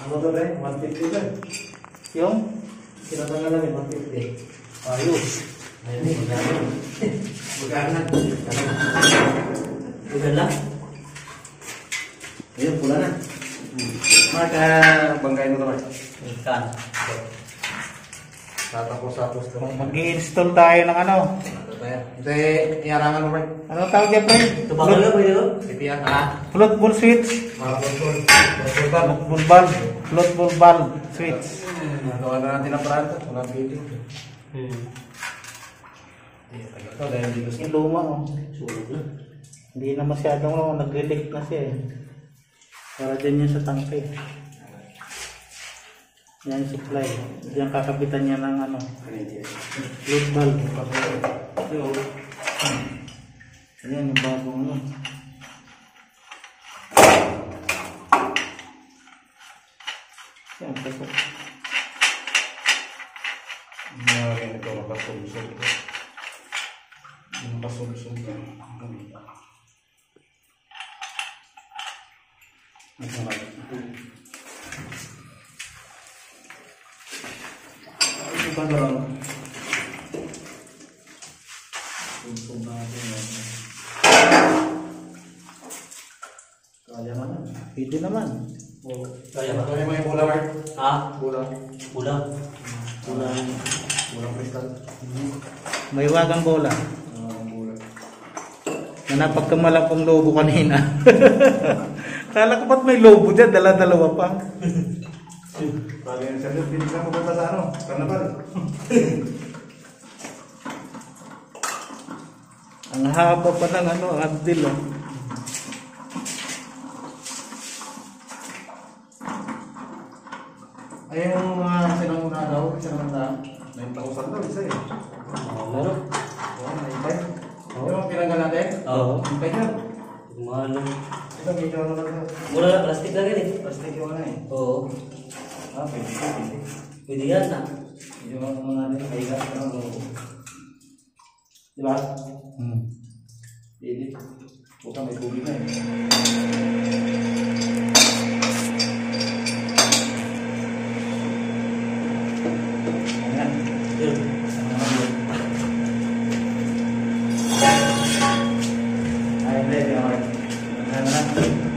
Ano to rin? 150 ba? Yung? Sinatanggal namin 150. Ayos. Ayun, magkano. Magkano. Bugan lang? Ayun, pula na. Mark, banggay mo naman. Kan. Tatapos-tapos ka. Mag-i-install tayo ng ano? Ito iarangan mo, Mark. Ano tawag yan, pre? Tubakan na pwede ko? Pipian, ha? Float ball switch. Mga kontrol. Float ball bulb. Float ball bulb switch. Nagawa na natin ang paraan ito. Walang bidding. Ito dahil dito sa Yung luma, oh. Sunog na. Hindi na masyadong nag-leak na siya eh. Para dyan yun sa tangke. Yan yung supply. Diyan kakapitan niya ng ano. Float bulb. Ayan yung bagong ano. Yan, pasok. mga ganito makasulsol. Makasulsol ka. Ito ba lang? Sulsol natin yan. Kaya naman. Pwede naman. Kaya ba? Kaya mo yung bola, Mark? Ha? Bola. Ulam. Bolang kristal. May wagang bola. Bola. Na napagkamalang kong lobo kanina. Kala ko ba't may lobo dyan? Dala-dalawa pa. Sabi yung sabi, pinigyan mo ba sa ano? Karnaval. Ang haba pa ng ano, Abdil. Oh. Ay, yung mga sinamuna daw, sinamuna, 9,000 daw, isa eh. Meron? Oo, 9,500. Yung pinanggal natin? Oo. 9,500 yan. Mahal. Ito, medyo ano lang daw. Mura na, plastic lang yan eh. Plastic yung ano eh. Oo. Pwede. Pwede yan na. Medyo mga natin, kahigat ka ng logo. Diba? Pwede. Buka may tubig na eh. Ayan. Yun. Ay, hindi. Ano na?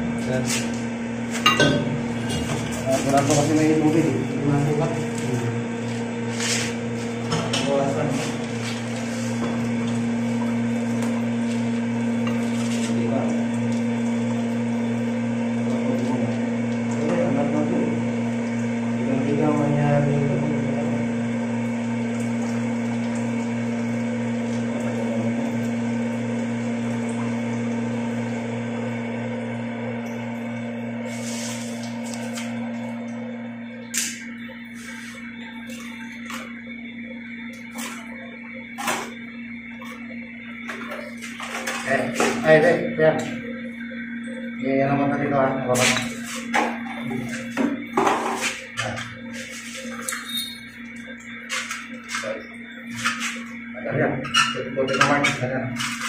Wala pa kasi may tubig eh. Hindi mo nasukat. Bawasan. Hindi ba? Hindi, anak na ito. Hindi ka mangyari ito. Ay, yan. Yan naman natin ito ha. Bapak. Ada yan. Pwede naman. Ada.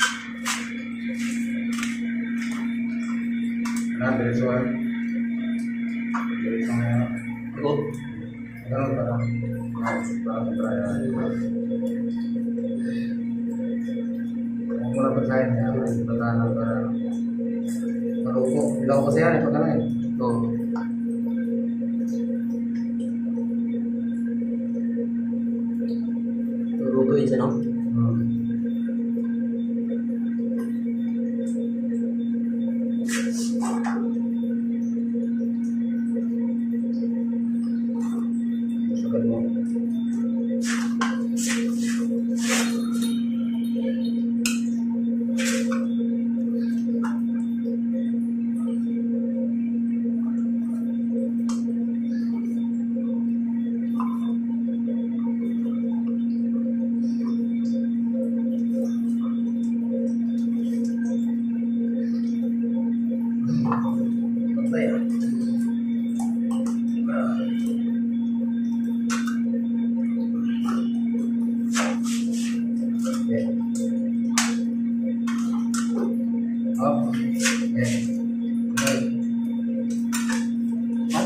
Nah, diretsuan. Diretsuan na yan. Oo. Ganun pa lang. Parang traya. Kung mula percaya niya, batahan para malupo. Ilaw kasi yan, pag ano eh. Oo. Luto yun siya, no? Sagad mo.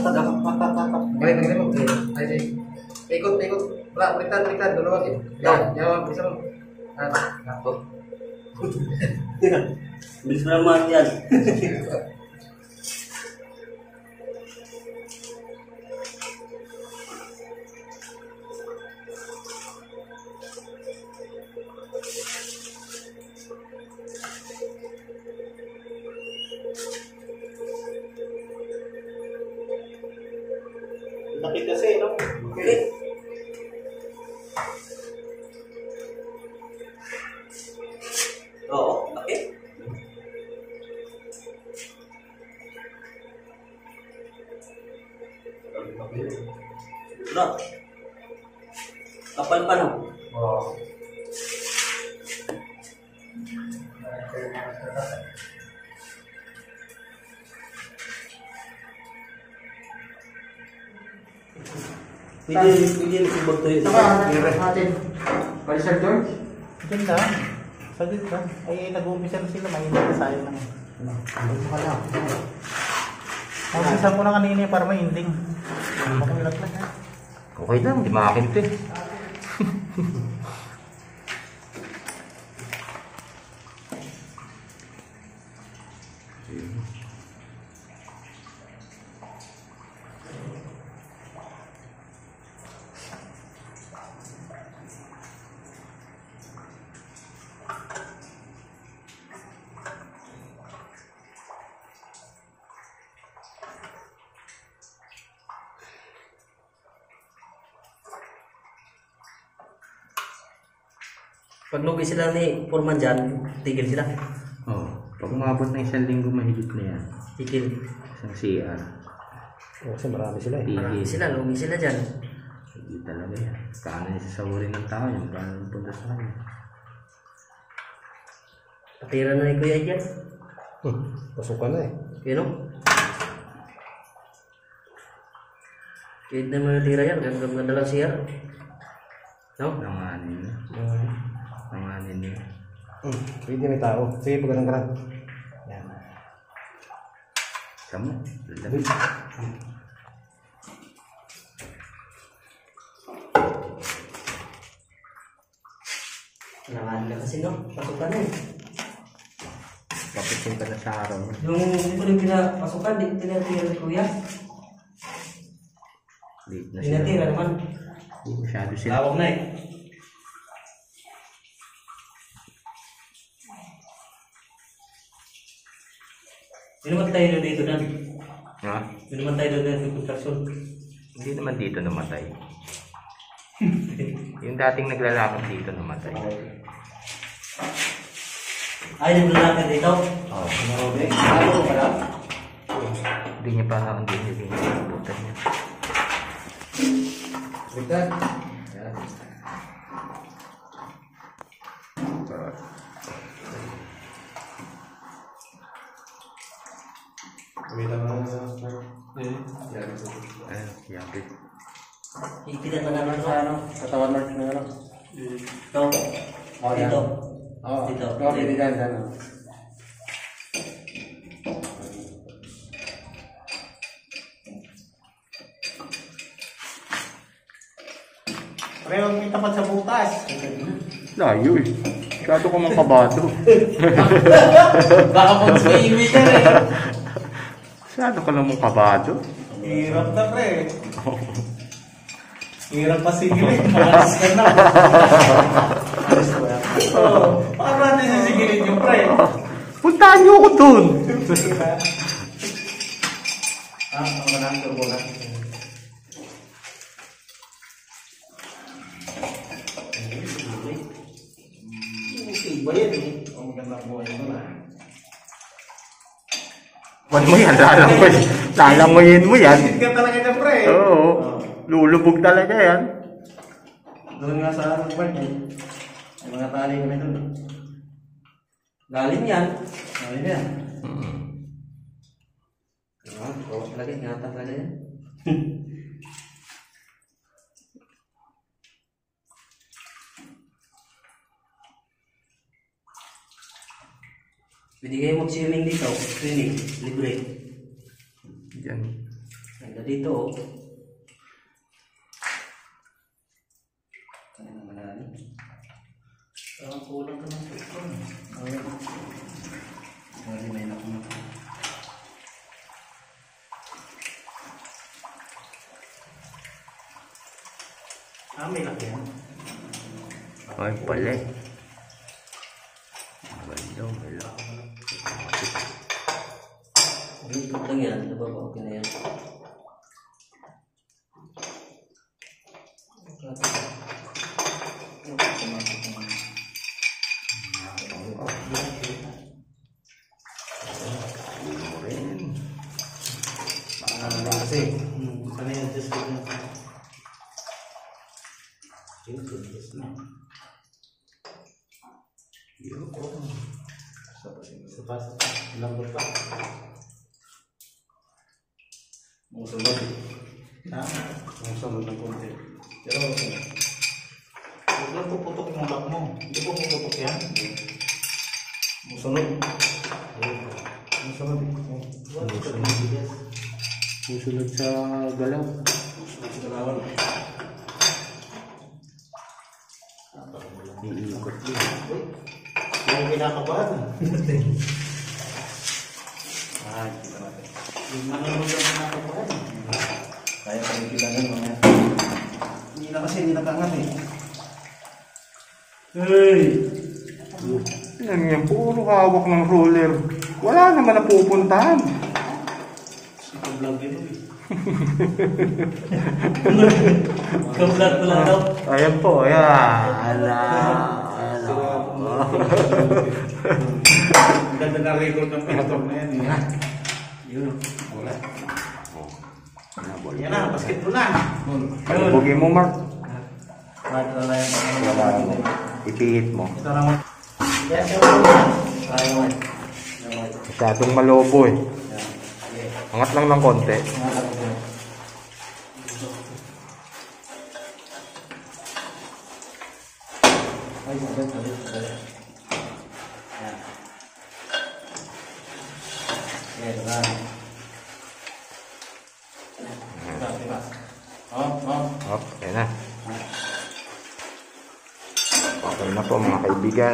Balik mo. Ay, sige. Ikot. Wala, baliktad. Dalawa. Yan, bisa mo. Ako. Bilis na naman yan. Laki kasi, no? Okay. Oo, okay. Bro, kapal pa no? Oh. Pwede magsibag to yun. Natin. Pwede Sir George? Ganda. Saglit lang. Ay, nag-uumpisa na sila. May hindi sayang naman. Mag-isa ko na kanina para may ending. Makulat lang ha. Okay lang, di makakin to eh. Pag lugi sila ni Foreman dyan, tigil sila. Oh, pag umabot ng 1 linggo mahigit na yan. Tigil. Isang CR. Kasi marami sila eh. Marami Tigil. sila, lugi sila dyan. Hindi talaga yan. Kaano niya sasawarin ng tao yan. Kaano punta sa kanya. Patira na ni Kuya dyan. Pasukan na eh. You know? Kahit na mga tira yan, ganda lang siya. No? Nanganin niya. Nanganin niya. Pwede may tao. Sige, pag ganun. Yan. Kamu? Lalabit. Nangahan ka kasi no? Pasukan na eh. Papisin ka na sa araw. Yung ito yung pinapasukan, di tinatira ni Kuya. Late na sila. Tinatira naman. Hindi masyado sila. Tawag na eh. Hindi naman tayo dito dan. Ha? Hindi naman tayo doon sa construction. Hindi naman dito namatay. Yung dating naglalakad dito namatay. Ay, naglalakad dito? Oo. Ano ko pala? Hindi niya pa hindi niya pinabutan niya. Baliktad. Yan. Kumita mo lang sa yan. Ayun, yapit. Ikitan na naman Sa ano? Katawan mark na ano? Ito. Oh, yan. Dito. Oo. Dito. Oo, pwede dyan. Ano? Pareho may tapat sa butas. Layo eh. Masyado ko mang kabado. Baka pag swimming ka rin. Masyado ka namang kabado. Hirap na pre. Hirap pa sigilin. Makalas ka na. Oo. Paano natin sisigilin yung pre? Puntahan niyo ako dun. Ako na, turbo na. Iba yan eh. Ang magandang buhay ito na. Wan mo yan, lalangoyin mo yan. Sit ka talaga dyan pre. Oo. Lulubog talaga yan. Doon nga sa ano ba yun? May mga tali kami doon. Lalim yan. Tali yan. Lagi ngata talaga yan. Pwede kayo mag-swimming dito. Swimming. Libre. Yan. Hanggang dito oh. Ano naman natin? Parang kulang ka ng tukon. May na kung may laki yan. Ay, pala eh. Maganda, may laki. Ikot lang yan. Nababa, okay na yan. Kasi, sana yung adjust ko na. Yun, adjust na. Yun, Sapa. Lambot pa. Musulod. Ha? Musulod ng konti. Pero, huwag lang puputok yung lock mo. Hindi po puputok yan. Musulod. Musulod. Susunod sa galaw. Iikot din. Yung kinakabahan. Kita natin. Yung manunod ang kinakabahan. Kaya pa rin kailangan mga. Hindi na kasi, hindi nakaangat eh. Hey! Yan yan, puro hawak ng roller. Wala naman na pupuntahan. Vlog yun eh. Ka-vlog ko lang daw. Ayan po, ayan. Ala. Ang ganda na record ng pinatog na yan eh. Yun. Wala. Yan na, basketball na. Bugin mo, Mark. Wala yan. Ipihit mo. Ito naman. Yes, ayaw. Masyadong malobo eh. Angat lang ng konti. Ay, sabi. Yan. Yan, diba? Hop, ayan na. Okay na po mga kaibigan.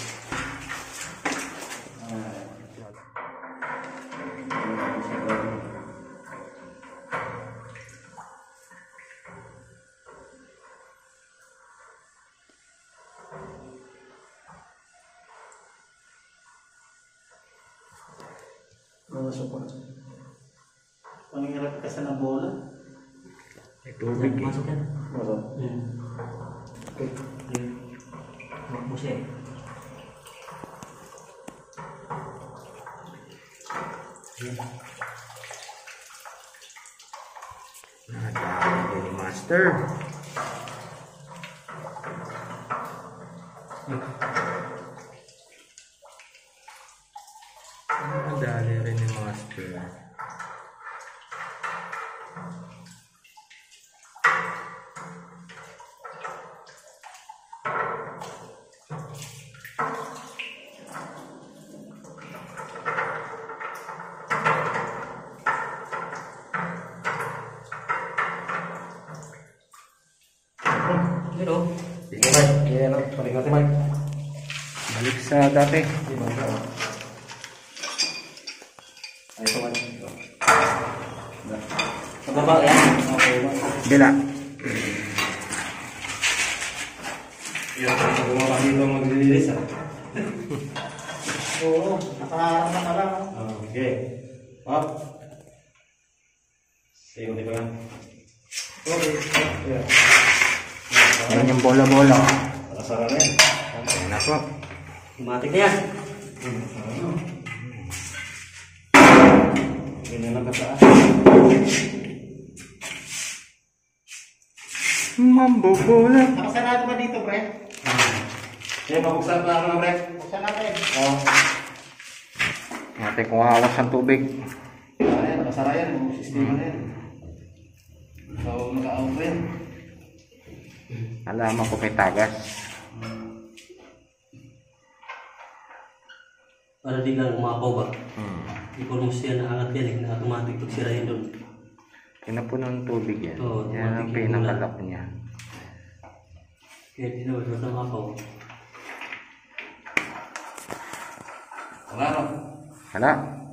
Support. Pangingirap ka sa bola. May tubig eh. Masuk yan. Masuk. Okay. Huwag mo siya eh. Nadali ni Master. Nadali rin ni Master. Yun o. Sige, Mike. Yan, balik natin, Mike. Balik sa dati. Ay, ito, Mike. Sa baba yan. Okay, Mike. Bila. Yan, gumawa dito mag-release, ah. Oo, nakaharap na pala. Okay. Up. Sige, di ba yan? Okay. Yeah. Ayan yung bola-bola. Nakasara na yan. Ayan na po. Matik na yan. Ganyan lang kataas. Mambo bola. Nakasarado ba dito, pre? Yan, mabuksan pa ako na, pre. Buksan natin. Oo. Natin kung hawas ang tubig. Ayan, nakasara yan. Yung sistema na yan. So, naka-out pa yan. Alaman ko may tagas. Para di lang umapaw ba? Di ko nung siya naangat yan eh. Na automatic pag sirahin doon. Pinapuno ng tubig yan. Oo, Yan ang tumatik yung pinakalak niya. Kaya dinawala sa mapaw. Wala no? Hala.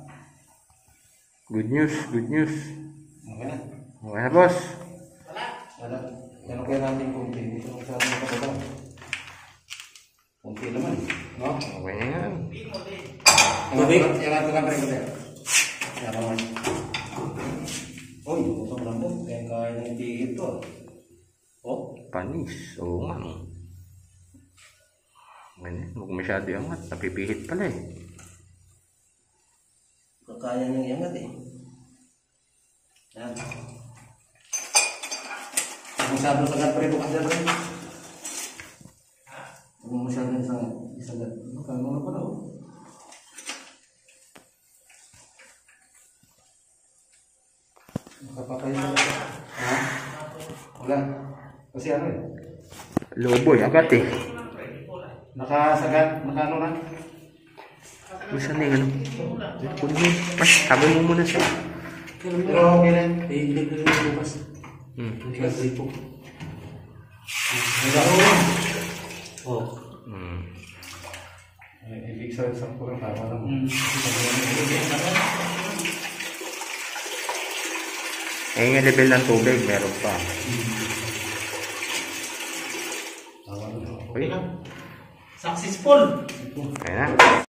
Good news, good news. Okay na. Okay na, boss. Wala. Ano kaya natin kunti? Dito sa mga kapatang. Kunti naman. No? Okay na yan. Tubig? Yang aku kan rin ko. Yan naman. Uy, usap lang po. Kaya ng tigit to. Oh? Panis. Oo nga. No. Ganyan. Huwag masyado angat. Napipihit pala eh. Kaya niyang iangat eh. Yan. Masyado sagat pa rin bukas dyan rin. Masyado sagat. Kaya mo na pa daw. Nakapakay na. Ha? Wala. Kasi ano eh. Lobo, agad eh. Nakasagat. Nakano na. Gusto na yung ano. Kunin mo. Pas, tabi mo muna siya. Pero okay na. Eh, hindi ko yung bukas. Hmm. Nagkagay po. Oh. Hmm. Ibig sabihin sa kurang tama lang. Eh, yung level ng tubig, meron pa. Tama lang. Okay. Successful! Kaya na.